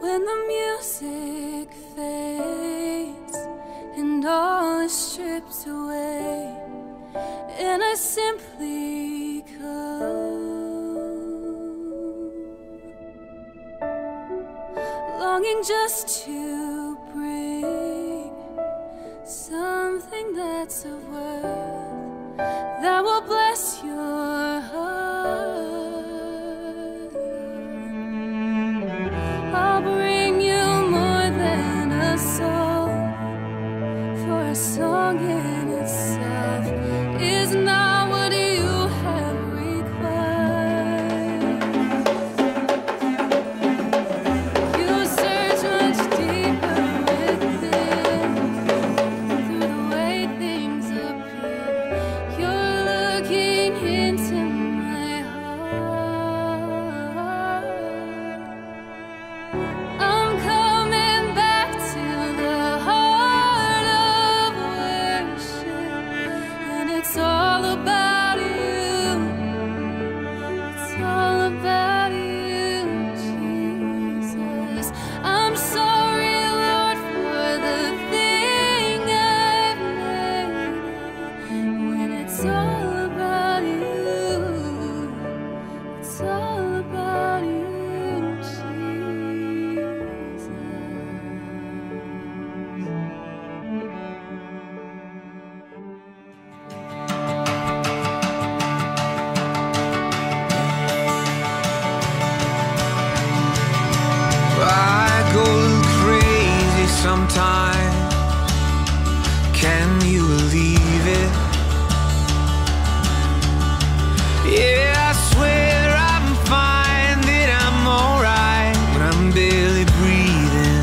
when the music fades and all is stripped away, and I simply come, longing just to bring something that's of worth that will bless your heart. I'll bring you more than a song, for a song in itself is not what you have required. You search much deeper within, through the way things appear. You're looking into my heart. I'm coming back to the heart of worship, and it's all about you. It's all about you, Jesus. I'm sorry, Lord, for the thing I've made. When it's all about you, it's all about you, Jesus. I go a little crazy sometimes. Can you believe it? Yeah, I swear I'm fine, that I'm alright when I'm barely breathing.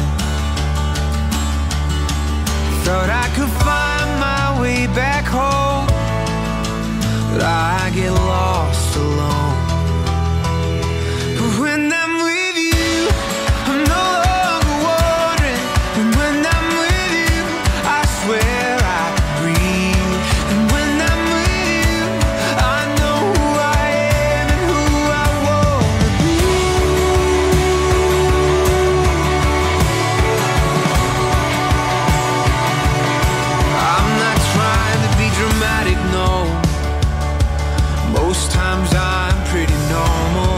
Thought I could find my way back home, but I get lost alone. But when I'm with you, I'm no longer wandering. And when I'm with you, I swear I can breathe. And when I'm with you, I know who I am and who I wanna be. I'm not trying to be dramatic, no. Most times I'm pretty normal.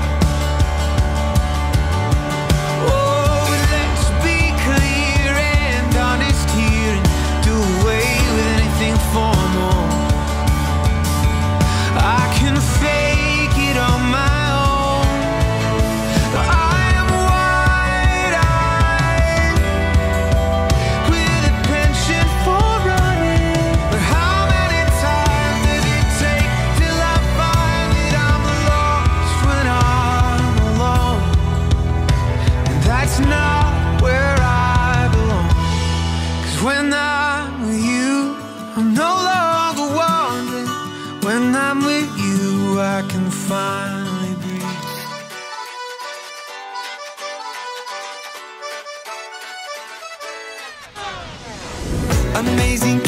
Oh, but let's be clear and honest here and do away with anything formal. I can fake it on my own, but I am wide-eyed with a penchant for running. But how many times does it take till I find that I'm lost when I'm alone? And that's not where I belong. 'Cause when I'm with you, I'm no longer wandering. When I'm with you, I can finally breathe. Amazing